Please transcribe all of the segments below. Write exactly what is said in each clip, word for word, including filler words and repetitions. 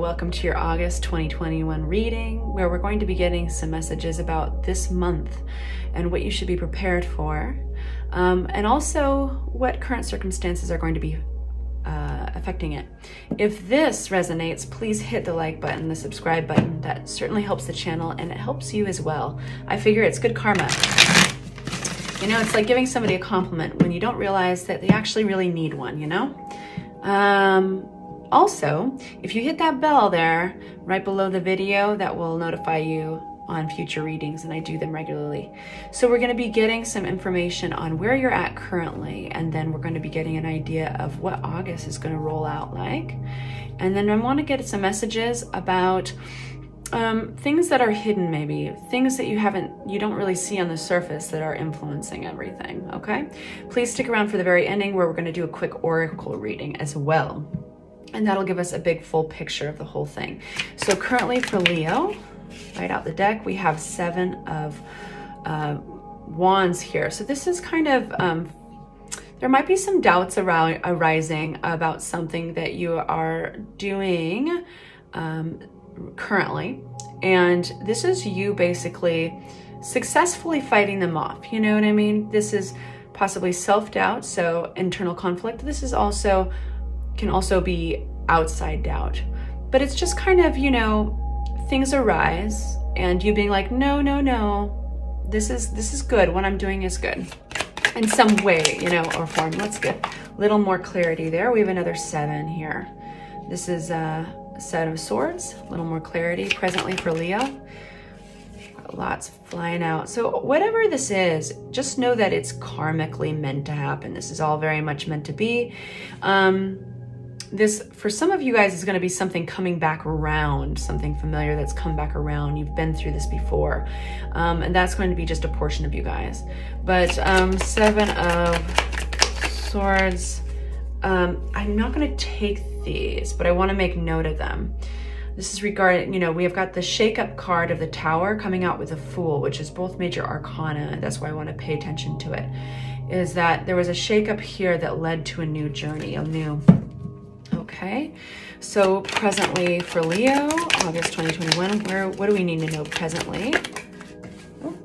welcome to your August twenty twenty-one reading, where we're going to be getting some messages about this month and what you should be prepared for, um, and also what current circumstances are going to be uh, affecting it. If this resonates, please hit the like button, the subscribe button. That certainly helps the channel and it helps you as well. I figure it's good karma. You know, it's like giving somebody a compliment when you don't realize that they actually really need one, you know? Um, also, if you hit that bell there right below the video, that will notify you on future readings, and I do them regularly. So we're going to be getting some information on where you're at currently, and then we're going to be getting an idea of what August is going to roll out like. And then I want to get some messages about um, things that are hidden, maybe things that you haven't, you don't really see on the surface that are influencing everything. Okay, please stick around for the very ending, where we're going to do a quick oracle reading as well, and that'll give us a big full picture of the whole thing. So currently for Leo, right out the deck, we have seven of uh, wands here. So this is kind of, um, there might be some doubts around, arising about something that you are doing um, currently. And this is you basically successfully fighting them off. You know what I mean? This is possibly self-doubt, so internal conflict. This is also, can also be outside doubt. But it's just kind of, you know, things arise and you being like, no, no, no, this is this is good. What I'm doing is good in some way, you know, or form. Let's get a little more clarity there. We have another seven here. This is a set of swords, a little more clarity presently for Leo. Lots flying out. So whatever this is, just know that it's karmically meant to happen. This is all very much meant to be. Um, This, for some of you guys, is going to be something coming back around, something familiar that's come back around. You've been through this before. Um, and that's going to be just a portion of you guys. But um, Seven of Swords, um, I'm not going to take these, but I want to make note of them. This is regarding, you know, we have got the shake-up card of the Tower coming out with the Fool, which is both major arcana. That's why I want to pay attention to it. Is that there was a shake-up here that led to a new journey, a new... Okay, so presently for Leo, August twenty twenty-one, where, what do we need to know presently? Oh.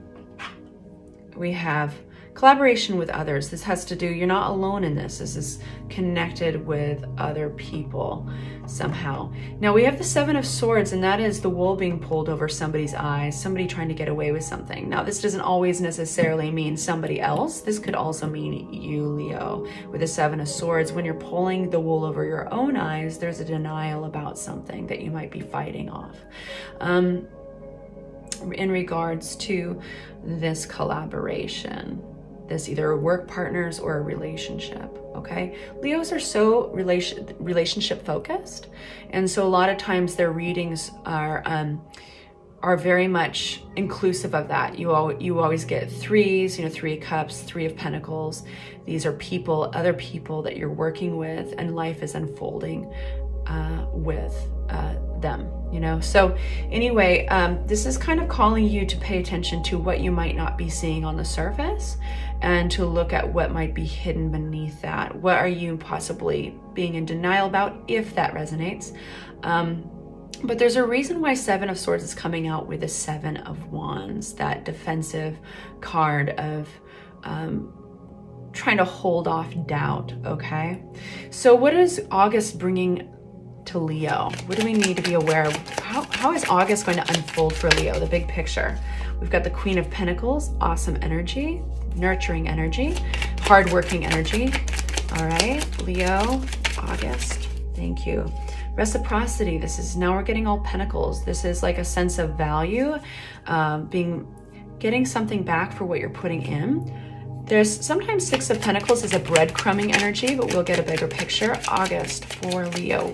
We have collaboration with others. This has to do, you're not alone in this. This is connected with other people somehow. Now we have the Seven of Swords, and that is the wool being pulled over somebody's eyes, somebody trying to get away with something. Now this doesn't always necessarily mean somebody else. This could also mean you, Leo, with the Seven of Swords. When you're pulling the wool over your own eyes, there's a denial about something that you might be fighting off. Um, in regards to this collaboration, this either work partners or a relationship, okay? Leos are so relation relationship focused, and so a lot of times their readings are um, are very much inclusive of that. You al you always get threes, you know, Three of Cups, Three of Pentacles. These are people, other people that you're working with, and life is unfolding uh, with uh, them, you know? So anyway, um, this is kind of calling you to pay attention to what you might not be seeing on the surface, and to look at what might be hidden beneath that. What are you possibly being in denial about, if that resonates? Um, but there's a reason why Seven of Swords is coming out with a Seven of Wands, that defensive card of um, trying to hold off doubt, okay? So what is August bringing to Leo? What do we need to be aware of? How, how is August going to unfold for Leo, the big picture? We've got the Queen of Pentacles, awesome energy, nurturing energy, hardworking energy. All right, Leo, August, thank you. Reciprocity, this is, now we're getting all pentacles. This is like a sense of value, um, being, getting something back for what you're putting in. There's sometimes Six of Pentacles is a breadcrumbing energy, but we'll get a bigger picture. August for Leo.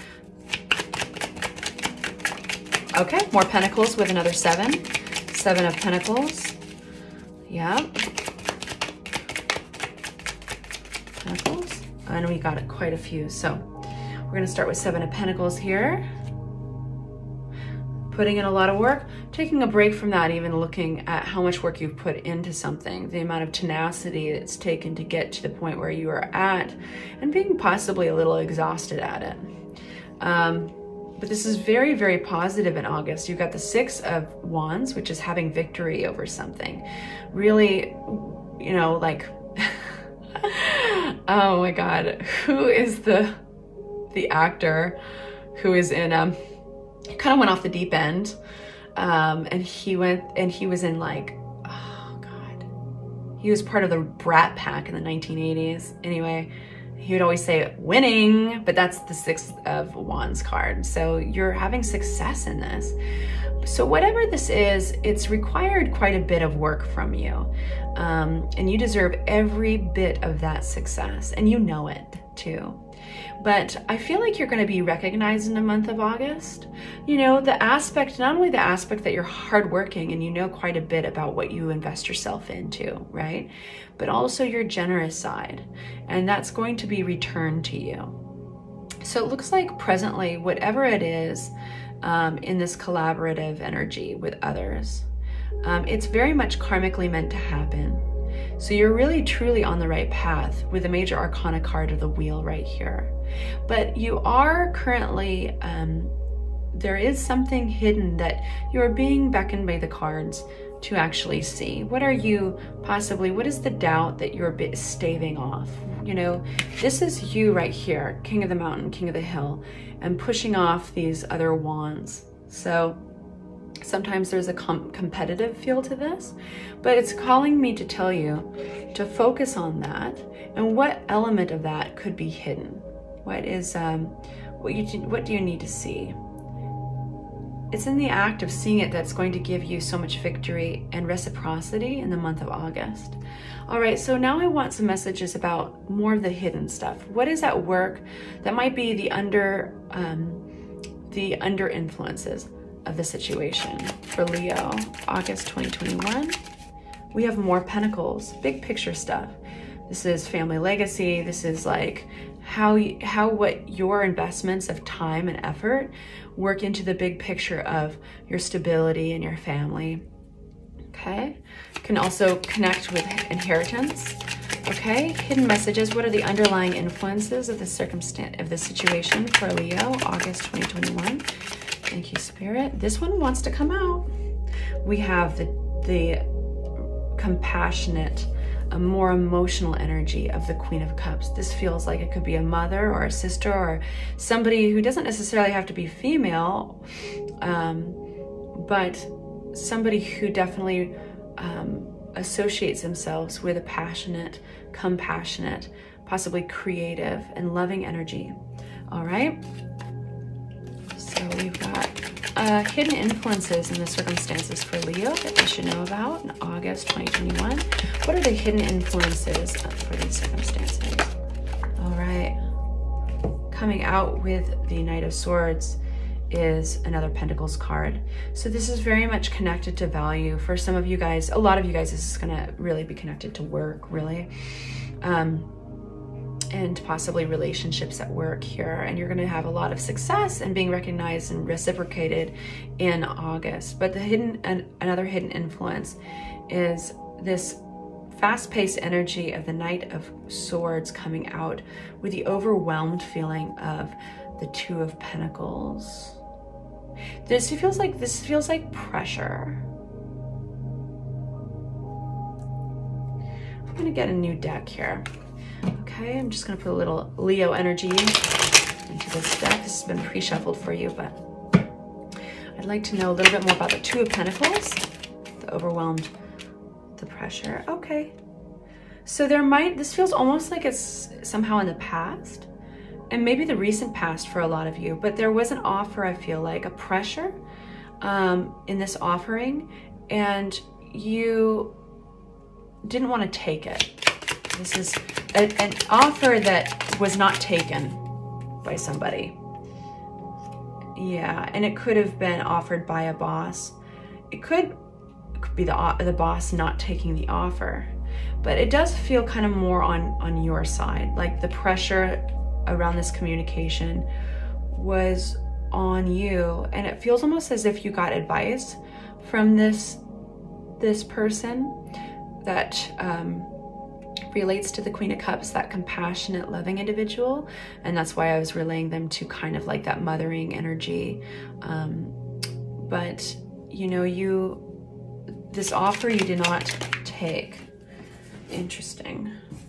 Okay, more pentacles with another seven. Seven of Pentacles. Yeah. Pentacles. And we got it quite a few. So we're going to start with Seven of Pentacles here. Putting in a lot of work, taking a break from that, even looking at how much work you've put into something, the amount of tenacity it's taken to get to the point where you are at, and being possibly a little exhausted at it. Um, but this is very, very positive in August. You've got the Six of Wands, which is having victory over something. Really, you know, like, oh my God, who is the the actor who is in, um, kind of went off the deep end, um, and he went, and he was in like, oh God, he was part of the Brat Pack in the nineteen eighties. Anyway, he would always say winning, but that's the Six of Wands card. So you're having success in this. So whatever this is, it's required quite a bit of work from you. Um, and you deserve every bit of that success, and you know it too. But I feel like you're going to be recognized in the month of August. You know, the aspect, not only the aspect that you're hardworking and you know quite a bit about what you invest yourself into, right? But also your generous side. And that's going to be returned to you. So it looks like presently, whatever it is um, in this collaborative energy with others, um, it's very much karmically meant to happen. So you're really truly on the right path with the major arcana card of the wheel right here. But you are currently, um, there is something hidden that you're being beckoned by the cards to actually see. What are you possibly, what is the doubt that you're a bit staving off? You know, this is you right here, king of the mountain, king of the hill, and pushing off these other wands. So sometimes there's a com competitive feel to this, but it's calling me to tell you to focus on that and what element of that could be hidden. What is, um, what you do, what do you need to see? It's in the act of seeing it that's going to give you so much victory and reciprocity in the month of August. All right, so now I want some messages about more of the hidden stuff. What is at work that might be the under, um, the under influences of the situation for Leo, August twenty twenty-one. We have more pentacles, big picture stuff. This is family legacy. This is like how, how what your investments of time and effort work into the big picture of your stability and your family. Okay, can also connect with inheritance. Okay, hidden messages. What are the underlying influences of the circumstance of the situation for Leo, August twenty twenty-one? Thank you, Spirit. This one wants to come out. We have the the compassionate, a more emotional energy of the Queen of Cups. This feels like it could be a mother or a sister or somebody who doesn't necessarily have to be female, um, but somebody who definitely um, associates themselves with a passionate, compassionate, possibly creative and loving energy. All right. So we've got uh, hidden influences in the circumstances for Leo that you should know about in August twenty twenty-one. What are the hidden influences for these circumstances? All right. Coming out with the Knight of Swords is another Pentacles card. So this is very much connected to value. For some of you guys, a lot of you guys, this is going to really be connected to work, really. Um, and possibly relationships at work here. And you're going to have a lot of success and being recognized and reciprocated in August. But the hidden, an, another hidden influence is this fast-paced energy of the Knight of Swords coming out with the overwhelmed feeling of the Two of Pentacles. This feels like, this feels like pressure. I'm going to get a new deck here. Okay, I'm just going to put a little Leo energy into this deck. This has been pre-shuffled for you, but I'd like to know a little bit more about the Two of Pentacles, the overwhelmed, the pressure. Okay, so there might, this feels almost like it's somehow in the past, and maybe the recent past for a lot of you, but there was an offer, I feel like, a pressure um, in this offering, and you didn't want to take it. This is a, an offer that was not taken by somebody. Yeah, and it could have been offered by a boss. It could, it could be the, the boss not taking the offer, but it does feel kind of more on, on your side. Like the pressure around this communication was on you, and it feels almost as if you got advice from this, this person that, um, relates to the Queen of Cups, that compassionate, loving individual. And that's why I was relaying them to kind of like that mothering energy. Um, but, you know, you, this offer you did not take. Interesting.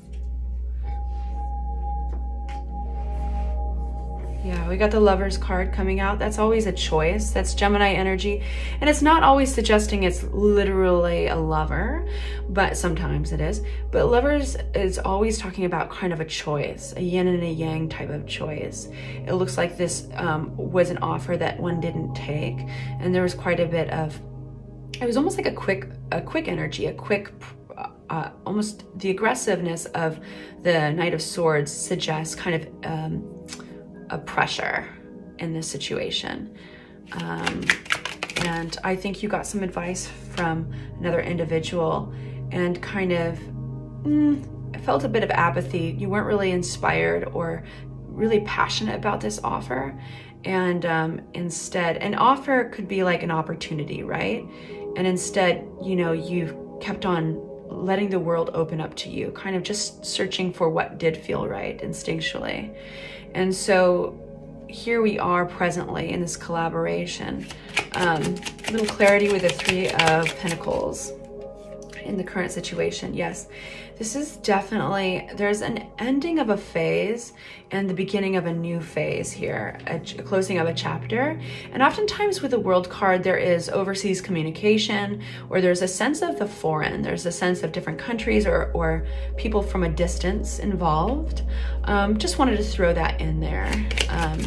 Yeah, we got the Lovers card coming out. That's always a choice. That's Gemini energy. And it's not always suggesting it's literally a lover, but sometimes it is. But Lovers is always talking about kind of a choice, a yin and a yang type of choice. It looks like this um, was an offer that one didn't take. And there was quite a bit of, it was almost like a quick, a quick energy, a quick, uh, almost the aggressiveness of the Knight of Swords suggests kind of, um, a pressure in this situation. Um, and I think you got some advice from another individual and kind of mm, felt a bit of apathy. You weren't really inspired or really passionate about this offer. And um, instead, an offer could be like an opportunity, right? And instead, you know, you've kept on letting the world open up to you, kind of just searching for what did feel right instinctually. And so here we are presently in this collaboration. Um, a little clarity with the Three of Pentacles in the current situation. Yes, this is definitely, there's an ending of a phase and the beginning of a new phase here, a, a closing of a chapter. And oftentimes with the World card, there is overseas communication, or there's a sense of the foreign, there's a sense of different countries or, or people from a distance involved. Um, just wanted to throw that in there. Um,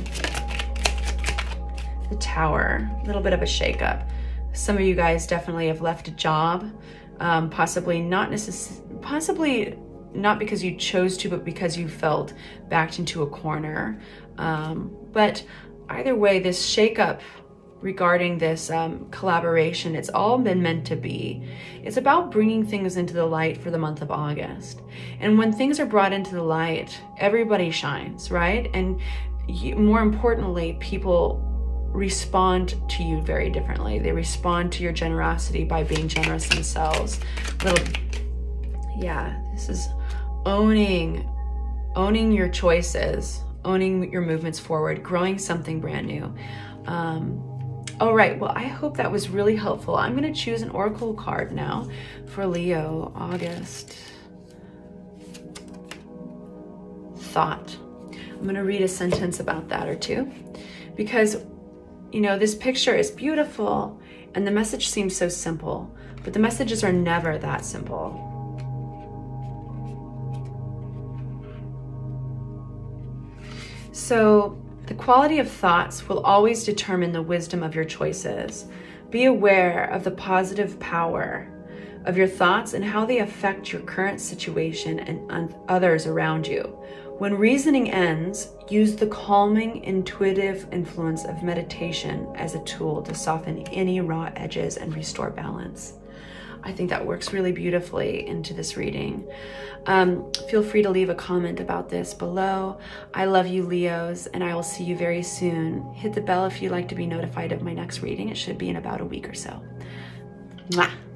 the Tower, a little bit of a shakeup. Some of you guys definitely have left a job. Um, possibly not necessarily, possibly not because you chose to, but because you felt backed into a corner. Um, but either way, this shakeup regarding this um, collaboration, it's all been meant to be. It's about bringing things into the light for the month of August. And when things are brought into the light, everybody shines, right? And you, more importantly, people respond to you very differently. They respond to your generosity by being generous themselves. Little, yeah, this is owning, owning your choices, owning your movements forward, growing something brand new. Um, all right, well, I hope that was really helpful. I'm gonna choose an oracle card now for Leo, August. Thought. I'm gonna read a sentence about that or two, because you know, this picture is beautiful and the message seems so simple, but the messages are never that simple. So the quality of thoughts will always determine the wisdom of your choices. Be aware of the positive power of your thoughts and how they affect your current situation and others around you. When reasoning ends, use the calming, intuitive influence of meditation as a tool to soften any raw edges and restore balance. I think that works really beautifully into this reading. Um, feel free to leave a comment about this below. I love you, Leos, and I will see you very soon. Hit the bell if you'd like to be notified of my next reading. It should be in about a week or so. Mwah.